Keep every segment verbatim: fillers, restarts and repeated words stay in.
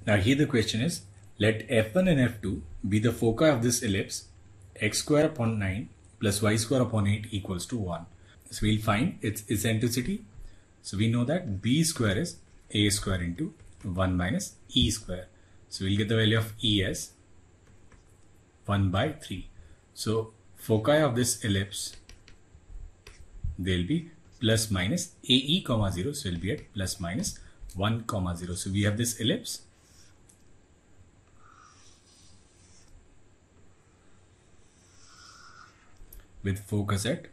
Now here the question is, let f one and f two be the foci of this ellipse x square upon nine plus y square upon eight equals to one. So we'll find its eccentricity. So we know that b square is a square into one minus e square. So we'll get the value of e as one by three. So foci of this ellipse, they'll be plus minus ae comma zero. So we'll be at plus minus one comma zero. So we have this ellipse with focus at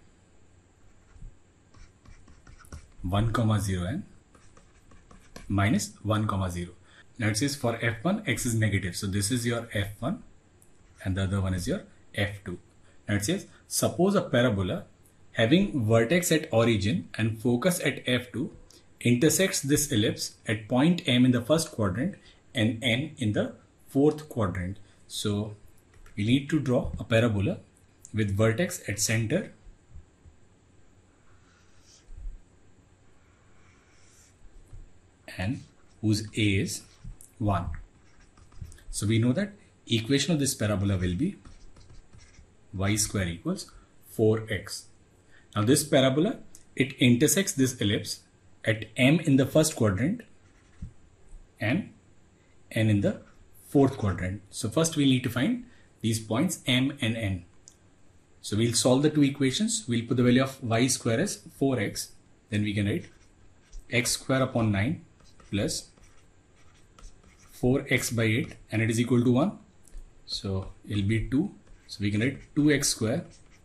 one comma zero and minus one comma zero. Now it says for f one x is negative, so this is your f one and the other one is your f two. Now it says suppose a parabola having vertex at origin and focus at f two intersects this ellipse at point M in the first quadrant and N in the fourth quadrant. So we need to draw a parabola with vertex at center and whose A is one. So we know that equation of this parabola will be y square equals four x. Now this parabola, it intersects this ellipse at M in the first quadrant and N in the fourth quadrant. So first we need to find these points M and N. So we'll solve the two equations. We'll put the value of y square as four x. Then we can write x square upon nine plus four x by eight, and it is equal to one. So it'll be two. So we can write two x square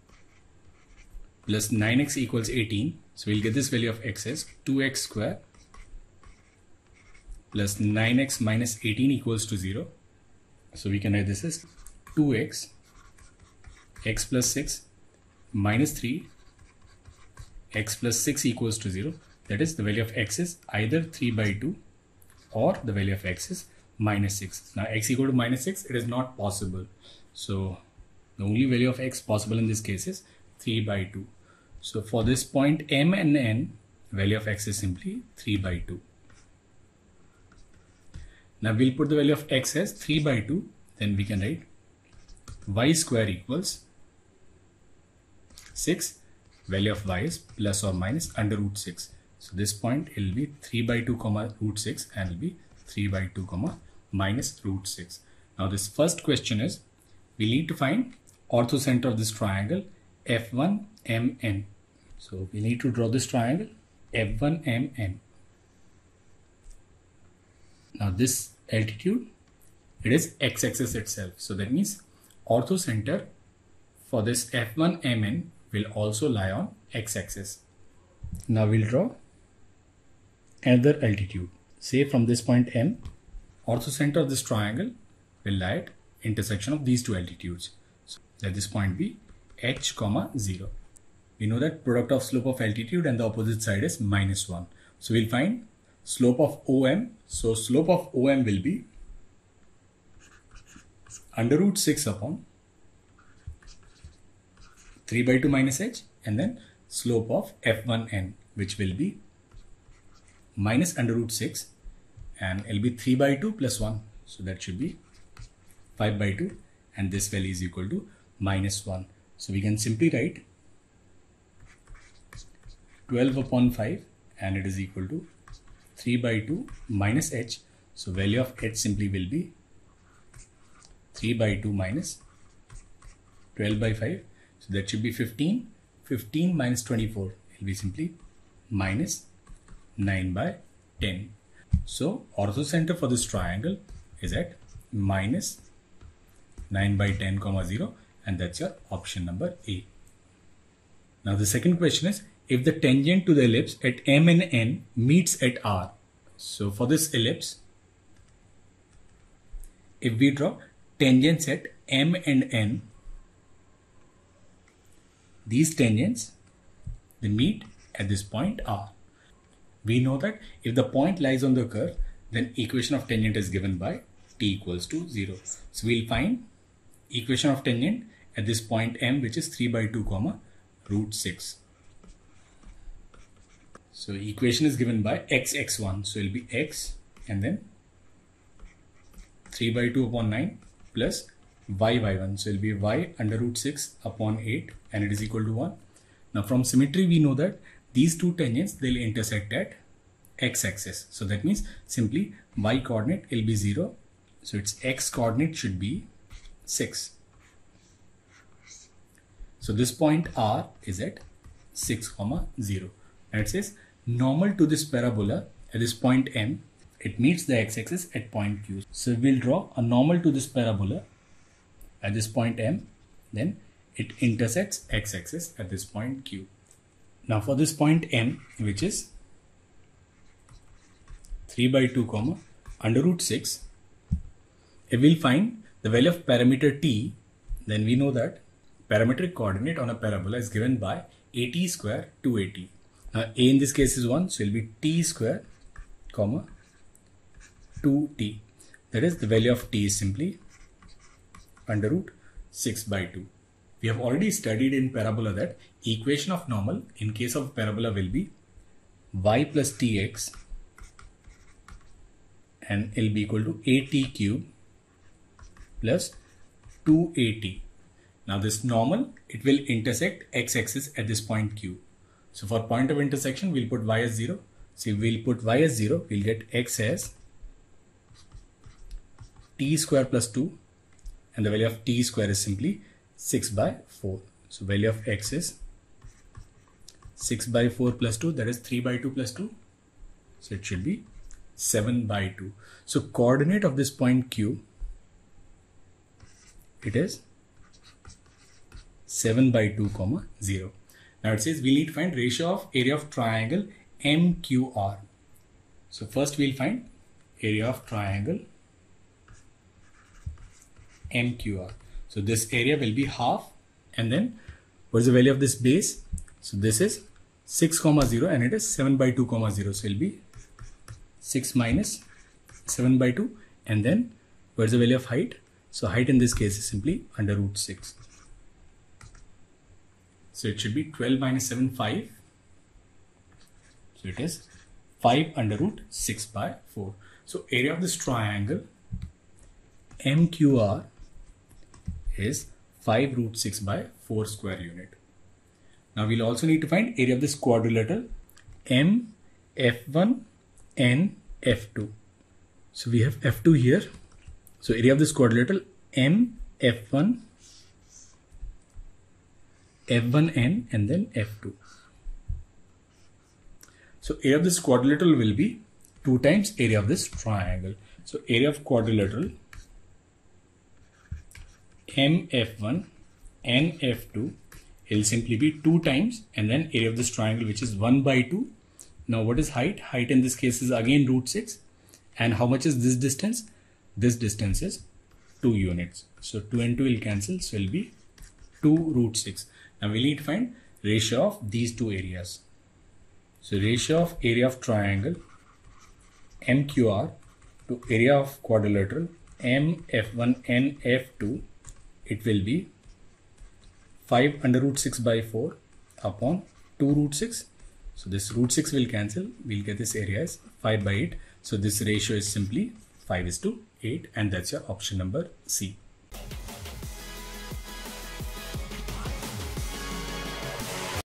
plus nine x equals eighteen. So we'll get this value of x as two x square plus nine x minus eighteen equals to zero. So we can write this as two x, x plus six minus three, x plus six equals to zero. That is, the value of x is either three by two or the value of x is minus six. Now x equal to minus six, it is not possible. So the only value of x possible in this case is three by two. So for this point M and N, value of x is simply three by two. Now we'll put the value of x as three by two. Then we can write y square equals six. Value of y is plus or minus under root six. So this point it will be three by two comma root six and will be three by two comma minus root six. Now this first question is, we need to find orthocenter of this triangle F one M N. So we need to draw this triangle F one M N. Now this altitude, it is x-axis itself. So that means orthocenter for this F one M N will also lie on x-axis. Now we'll draw another altitude. Say from this point M, orthocenter of this triangle will lie at intersection of these two altitudes. So let this point be h comma zero. We know that product of slope of altitude and the opposite side is minus one. So we'll find slope of O M. So slope of O M will be under root six upon three by two minus h, and then slope of F one N, which will be minus under root six, and it'll be three by two plus one. So that should be five by two, and this value is equal to minus one. So we can simply write twelve upon five, and it is equal to three by two minus h. So value of h simply will be three by two minus twelve by five. So that should be fifteen. fifteen minus twenty-four, it will be simply minus nine by ten. So orthocenter for this triangle is at minus nine by ten comma zero, and that's your option number A. Now the second question is, if the tangent to the ellipse at M and N meets at R. So for this ellipse, if we draw tangents at M and N, these tangents, they meet at this point R. We know that if the point lies on the curve, then equation of tangent is given by t equals to zero. So we'll find equation of tangent at this point M, which is three by two comma root six. So equation is given by x, x one. So it will be x and then three by two upon nine plus y by one. So it will be y under root six upon eight and it is equal to one. Now from symmetry we know that these two tangents, they'll intersect at x-axis. So that means simply y coordinate will be zero. So its x coordinate should be six. So this point R is at six comma zero. Now it says normal to this parabola at this point M, it meets the x-axis at point Q. So we'll draw a normal to this parabola at this point M, then it intersects x-axis at this point Q. Now for this point M, which is three by two comma under root six, if we'll find the value of parameter t, then we know that parametric coordinate on a parabola is given by at square two a t. Now a in this case is one, so it will be t square comma two t. That is, the value of t is simply under root six by two. We have already studied in parabola that equation of normal in case of parabola will be y plus tx and it will be equal to at cube plus two a t. Now this normal, it will intersect x-axis at this point Q. So for point of intersection, we'll put y as zero. So if we'll put y as zero, we'll get x as t square plus two and the value of t square is simply six by four. So value of x is six by four plus two, that is three by two plus two. So it should be seven by two. So coordinate of this point Q, it is seven by two comma zero. Now it says we need to find ratio of area of triangle M Q R. So first we'll find area of triangle M Q R. So this area will be half, and then what is the value of this base? So this is six comma zero and it is seven by two comma zero. So it will be six minus seven by two, and then what is the value of height? So height in this case is simply under root six. So it should be twelve minus seven, five. So it is five under root six by four. So area of this triangle M Q R is five root six by four square unit. Now we'll also need to find area of this quadrilateral M F one N F two. So we have F two here. So area of this quadrilateral M F one F one N and then F two. So area of this quadrilateral will be two times area of this triangle. So area of quadrilateral M F one N F two will simply be two times and then area of this triangle, which is one by two. Now what is height? Height in this case is again root six. And how much is this distance? This distance is two units. So two and two will cancel. So it will be two root six. Now we need to find ratio of these two areas. So ratio of area of triangle M Q R to area of quadrilateral M F one N F two, it will be five under root six by four upon two root six. So this root six will cancel. We'll get this area as five by eight. So this ratio is simply five is to eight, and that's your option number C.